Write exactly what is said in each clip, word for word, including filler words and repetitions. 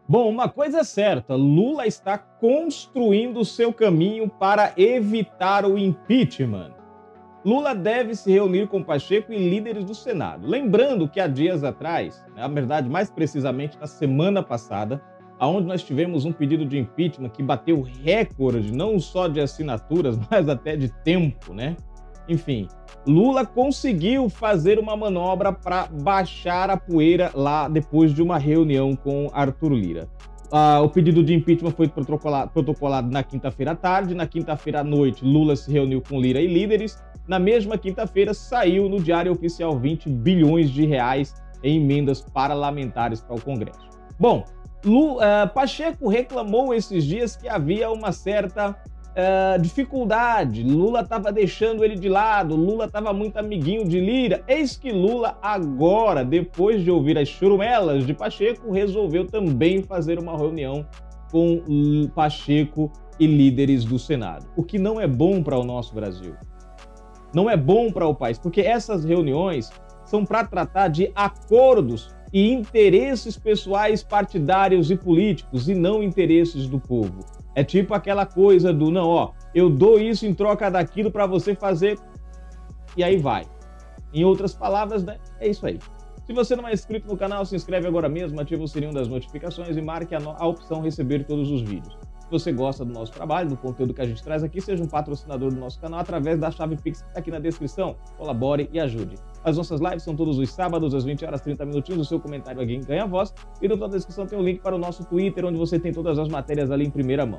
Bom, uma coisa é certa, Lula está construindo seu caminho para evitar o impeachment. Lula deve se reunir com Pacheco e líderes do Senado. Lembrando que há dias atrás, na verdade, mais precisamente na semana passada, onde nós tivemos um pedido de impeachment que bateu recorde, não só de assinaturas, mas até de tempo, né? Enfim, Lula conseguiu fazer uma manobra para baixar a poeira lá depois de uma reunião com Arthur Lira. Ah, o pedido de impeachment foi protocolado, protocolado na quinta-feira à tarde. Na quinta-feira à noite, Lula se reuniu com Lira e líderes. Na mesma quinta-feira, saiu no Diário Oficial vinte bilhões de reais em emendas parlamentares para o Congresso. Bom, Lula, uh, Pacheco reclamou esses dias que havia uma certa uh, dificuldade. Lula estava deixando ele de lado, Lula estava muito amiguinho de Lira. Eis que Lula agora, depois de ouvir as churumelas de Pacheco, resolveu também fazer uma reunião com Pacheco e líderes do Senado. O que não é bom para o nosso Brasil. Não é bom para o país, porque essas reuniões são para tratar de acordos e interesses pessoais partidários e políticos, e não interesses do povo. É tipo aquela coisa do, não, ó, eu dou isso em troca daquilo para você fazer, e aí vai. Em outras palavras, né, é isso aí. Se você não é inscrito no canal, se inscreve agora mesmo, ativa o sininho das notificações e marque a, a opção receber todos os vídeos. Se você gosta do nosso trabalho, do conteúdo que a gente traz aqui, seja um patrocinador do nosso canal através da chave Pix que está aqui na descrição. Colabore e ajude. As nossas lives são todos os sábados, às vinte horas, trinta minutinhos. O seu comentário aqui ganha voz. E na descrição tem o um link para o nosso Twitter, onde você tem todas as matérias ali em primeira mão.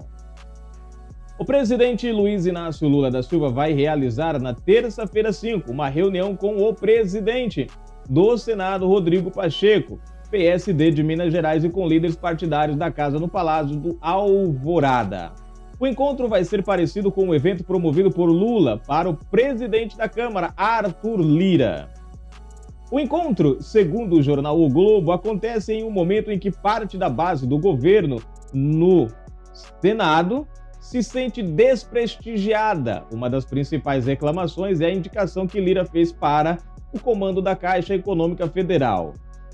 O presidente Luiz Inácio Lula da Silva vai realizar na terça-feira cinco uma reunião com o presidente do Senado, Rodrigo Pacheco, P S D de Minas Gerais, e com líderes partidários da Casa no Palácio do Alvorada. O encontro vai ser parecido com o evento promovido por Lula para o presidente da Câmara, Arthur Lira. O encontro, segundo o jornal O Globo, acontece em um momento em que parte da base do governo no Senado se sente desprestigiada. Uma das principais reclamações é a indicação que Lira fez para o comando da Caixa Econômica Federal.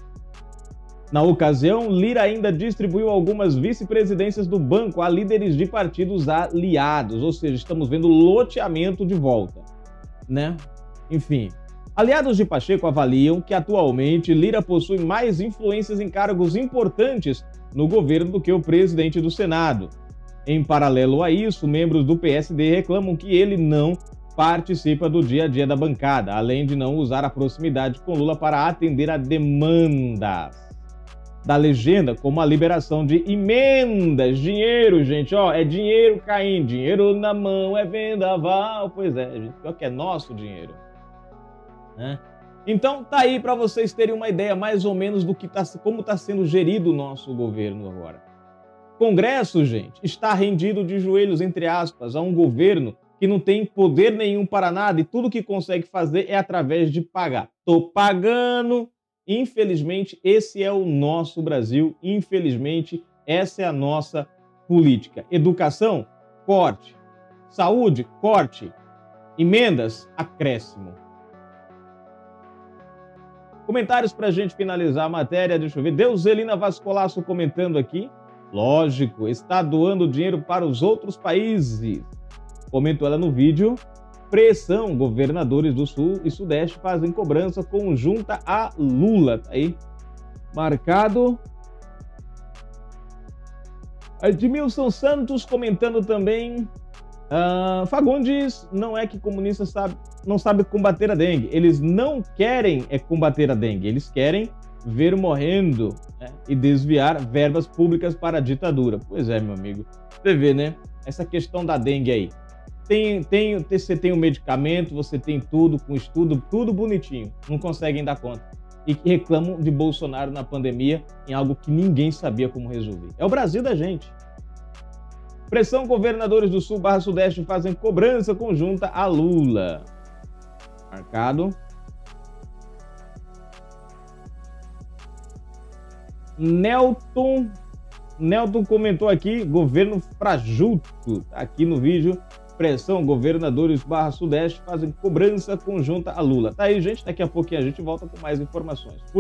Na ocasião, Lira ainda distribuiu algumas vice-presidências do banco a líderes de partidos aliados, ou seja, estamos vendo loteamento de volta, né? Enfim, aliados de Pacheco avaliam que atualmente Lira possui mais influências em cargos importantes no governo do que o presidente do Senado. Em paralelo a isso, membros do P S D reclamam que ele não participa do dia a dia da bancada, além de não usar a proximidade com Lula para atender a demandas da legenda, como a liberação de emendas, dinheiro, gente, ó, é dinheiro caindo, dinheiro na mão, é vendaval, pois é, gente, pior que é nosso dinheiro, né? Então, tá aí para vocês terem uma ideia mais ou menos do que tá, como está sendo gerido o nosso governo agora. Congresso, gente, está rendido de joelhos, entre aspas, a um governo que não tem poder nenhum para nada e tudo que consegue fazer é através de pagar. Tô pagando. Infelizmente, esse é o nosso Brasil. Infelizmente, essa é a nossa política. Educação, corte. Saúde, corte. Emendas, acréscimo. Comentários para a gente finalizar a matéria. Deixa eu ver. Deuselina Vascolasso comentando aqui. Lógico, está doando dinheiro para os outros países. Comentou ela no vídeo. Pressão, governadores do Sul e Sudeste fazem cobrança conjunta a Lula. Tá aí, marcado. Edmilson Santos comentando também. Uh, Fagundes, não é que comunista sabe, não sabe combater a dengue. Eles não querem é combater a dengue, eles querem ver morrendo, né, e desviar verbas públicas para a ditadura. Pois é, meu amigo. Você vê, né? Essa questão da dengue aí. Tem, tem, você tem o medicamento, você tem tudo, com estudo, tudo bonitinho. Não conseguem dar conta. E reclamam de Bolsonaro na pandemia em algo que ninguém sabia como resolver. É o Brasil da gente. Pressão, governadores do Sul barra Sudeste fazem cobrança conjunta a Lula. Marcado. Nelton, Nelton comentou aqui, governo frajuto, tá aqui no vídeo. Pressão, governadores barra Sudeste fazem cobrança conjunta a Lula. Tá aí, gente, daqui a pouquinho a gente volta com mais informações.